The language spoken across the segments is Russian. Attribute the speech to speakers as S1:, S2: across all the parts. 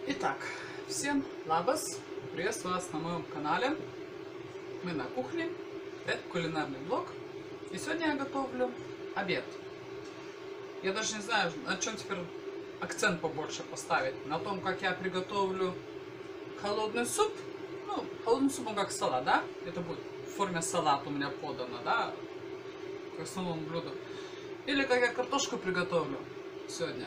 S1: Итак, всем лабас, приветствую вас на моем канале. Мы на кухне, это кулинарный блог. И сегодня я готовлю обед. Я даже не знаю, на чем теперь акцент побольше поставить. На том, как я приготовлю холодный суп. Ну, холодный суп он как салат, да? Это будет в форме салата у меня подано, да? К основному блюду. Или как я картошку приготовлю сегодня.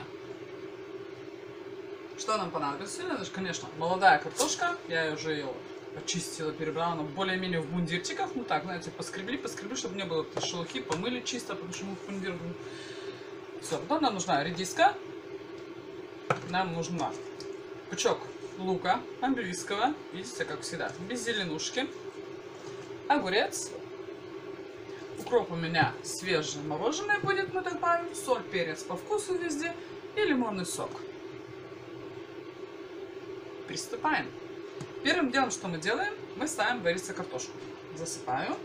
S1: Что нам понадобится? Это же, конечно, молодая картошка. Я ее уже почистила, перебрала. Она более-менее в бундирчиках. Ну так, знаете, поскребли, чтобы не было шелухи. Помыли чисто, потому что мы в бундир будем. Все, потом нам нужна редиска. Нам нужна пучок лука английского. Видите, как всегда, без зеленушки. Огурец. Укроп у меня свежий мороженое будет, мы добавим. Соль, перец по вкусу везде. И лимонный сок. Приступаем. Первым делом, что мы делаем, мы ставим вариться картошку. Засыпаю.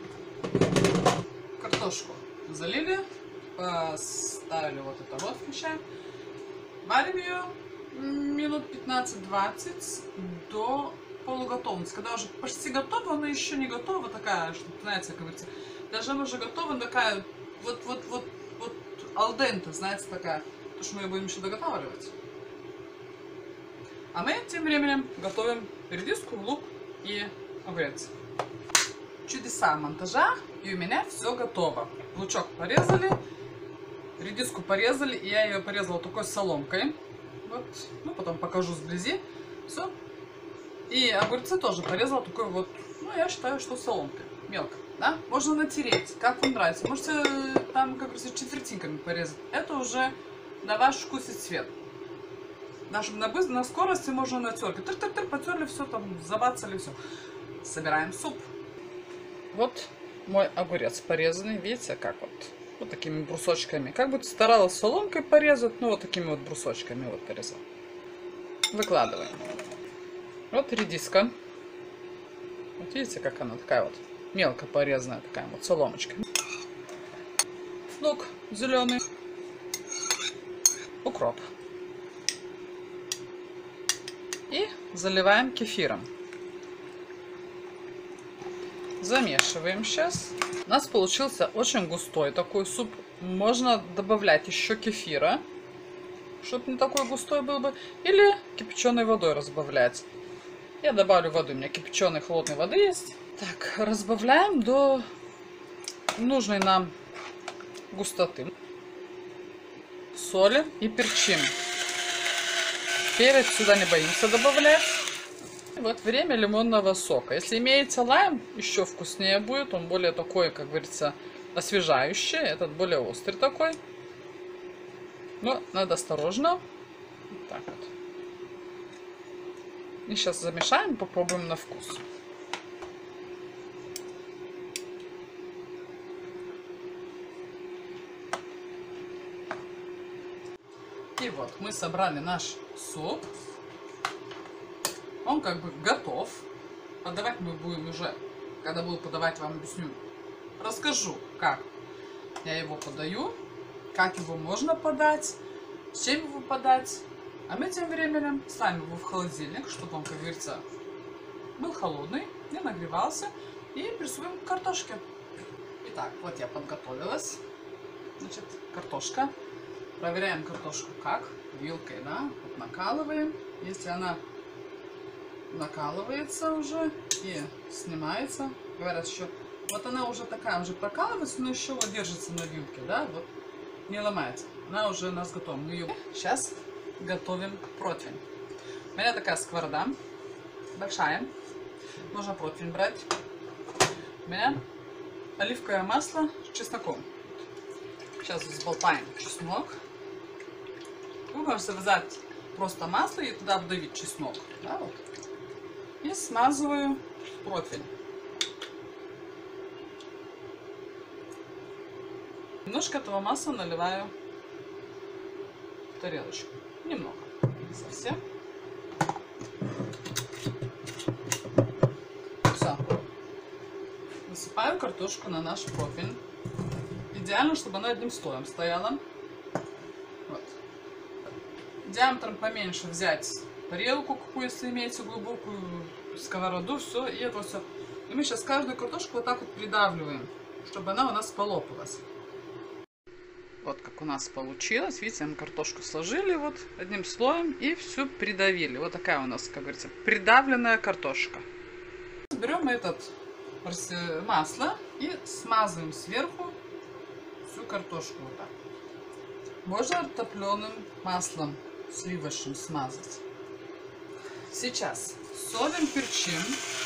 S1: Картошку залили. Поставили вот это вот, включаем. Варим ее минут 15-20 до полуготовности. Когда уже почти готова, но еще не готова, такая, что, знаете, как говорится, даже она уже готова, такая вот al dente, знаете, такая, потому что мы ее будем еще доготавливать. А мы тем временем готовим редиску, лук и огурец. Чудеса монтажа, и у меня все готово. Лучок порезали, редиску порезали, и я ее порезала такой соломкой. Вот, ну потом покажу сблизи. Все. И огурцы тоже порезала такой вот, ну я считаю, что соломкой, мелко. Да? Можно натереть, как вам нравится. Можете там, как говорится, четвертинками порезать. Это уже на ваш вкус и цвет. Даже на скорости можно на терке. Тыр-тыр-тыр, потерли, все там, забацали, все. Собираем суп. Вот мой огурец порезанный. Видите, как вот. Вот такими брусочками. Как будто старалась соломкой порезать, но вот такими вот брусочками вот порезал. Выкладываем. Вот редиска. Вот видите, как она такая вот мелко порезанная, такая вот соломочка. Лук зеленый. Укроп. И заливаем кефиром. Замешиваем сейчас. У нас получился очень густой такой суп. Можно добавлять еще кефира, чтобы не такой густой был бы. Или кипяченой водой разбавлять. Я добавлю воды. У меня кипяченой холодной воды есть. Так, разбавляем до нужной нам густоты. Солим и перчим. Перец сюда не боимся добавлять. И вот время лимонного сока. Если имеется лайм, еще вкуснее будет. Он более такой, как говорится, освежающий. Этот более острый такой. Но надо осторожно. Вот так вот. И сейчас замешаем, попробуем на вкус. И вот мы собрали наш суп. Он как бы готов. Подавать мы будем уже, когда буду подавать, вам объясню. Расскажу, как я его подаю, как его можно подать, с чем его подать. А мы тем временем ставим его в холодильник, чтобы он, как говорится, был холодный, не нагревался. И приступим к картошке. Итак, вот я подготовилась. Значит, картошка. Проверяем картошку как? Вилкой, да? Вот накалываем. Если она накалывается уже и снимается, говорят еще, вот она уже такая, уже прокалывается, но еще вот держится на вилке, да? Вот не ломается. Она уже у нас готова. Мы ее сейчас готовим противень. У меня такая сковорода большая. Можно противень брать. У меня оливковое масло с чесноком. Сейчас взболтаем чеснок. Вы можете взять просто масло и туда вдавить чеснок. Да, вот. И смазываю противень. Немножко этого масла наливаю в тарелочку. Немного. Совсем. Все. Высыпаю картошку на наш противень. Идеально, чтобы она одним слоем стояла. Вот. Диаметром поменьше взять тарелку какую, если имеете глубокую, сковороду, все, и это все. И мы сейчас каждую картошку вот так вот придавливаем, чтобы она у нас полопалась. Вот как у нас получилось. Видите, мы картошку сложили вот одним слоем и всю придавили. Вот такая у нас, как говорится, придавленная картошка. Берем этот масло и смазываем сверху всю картошку вот так. Можно топленым маслом сливочным смазать. Сейчас солим, перчим.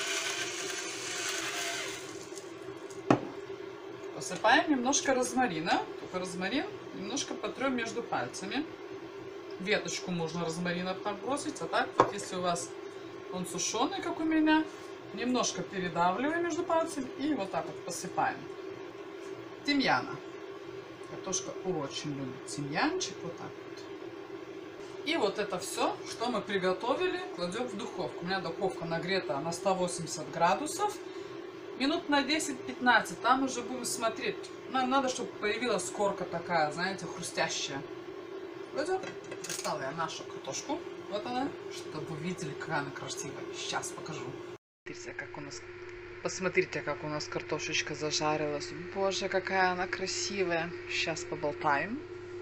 S1: Посыпаем немножко розмарина. Только розмарин немножко потрем между пальцами. Веточку можно розмарина подбросить. А так вот, если у вас он сушеный, как у меня, немножко передавливаем между пальцами и вот так вот посыпаем. Тимьяна. Картошка очень любит тимьянчик. Вот так вот. И вот это все, что мы приготовили, кладем в духовку. У меня духовка нагрета на 180 градусов. Минут на 10-15. Там уже будем смотреть. Нам надо, чтобы появилась корка такая, знаете, хрустящая. Кладем. Достала я нашу картошку. Вот она. Чтобы вы видели, какая она красивая. Сейчас покажу. Посмотрите, как у нас картошечка зажарилась. Боже, какая она красивая. Сейчас поболтаем.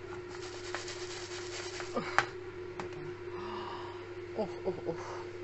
S1: Ох, ох, ох.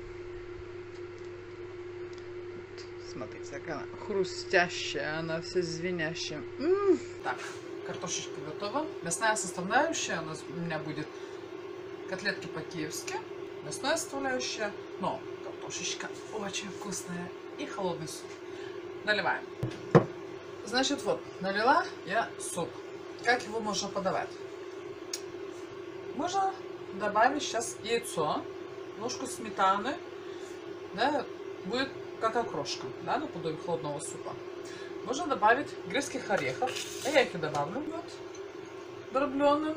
S1: Смотрите, какая она хрустящая, она вся звенящая. Так, картошечка готова. Мясная составляющая у меня будет котлетки по-киевски. Мясная составляющая, но картошечка очень вкусная. И холодный суп. Наливаем. Значит, вот, налила я суп. Как его можно подавать? Можно добавить сейчас яйцо, ложку сметаны, да, будет как окрошка, да, наподобие холодного супа. Можно добавить грецких орехов, а я их и добавлю, вот, дробленым.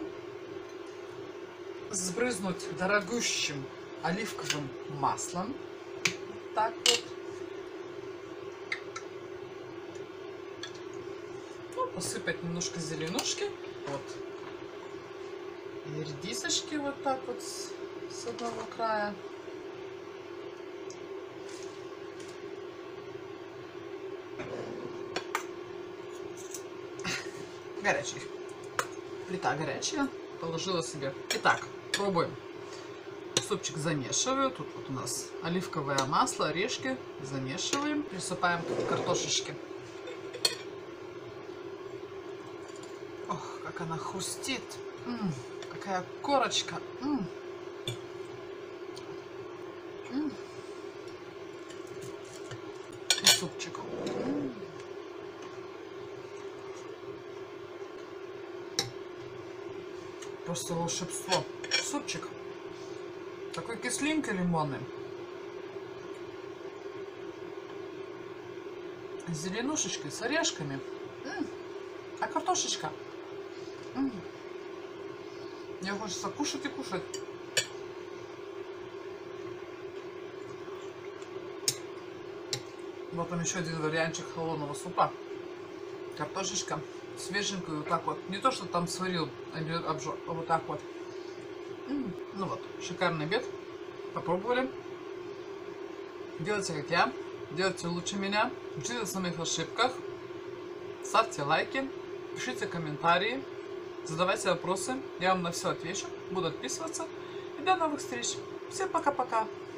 S1: Сбрызнуть дорогущим оливковым маслом. Так вот. Ну, посыпать немножко зеленушки. Вот. И редисочки вот так вот с одного края. Горячий. Плита горячая. Положила себе. Итак, пробуем. Супчик замешиваю. Тут вот у нас оливковое масло, орешки. Замешиваем. Присыпаем картошечки. Ох, как она хрустит. Какая корочка. И супчик. Просто волшебство. Супчик. Такой кислинкой лимонной. С зеленушечкой, с орешками. А картошечка. Мне хочется кушать и кушать. Вот там еще один вариантчик холодного супа. Картошечка свеженькую, вот так вот. Не то, что там сварил, обжег, а вот так вот. Ну вот, шикарный обед. Попробовали. Делайте как я. Делайте лучше меня. Учитесь на моих ошибках. Ставьте лайки. Пишите комментарии. Задавайте вопросы. Я вам на все отвечу. Буду отписываться. И до новых встреч. Всем пока-пока.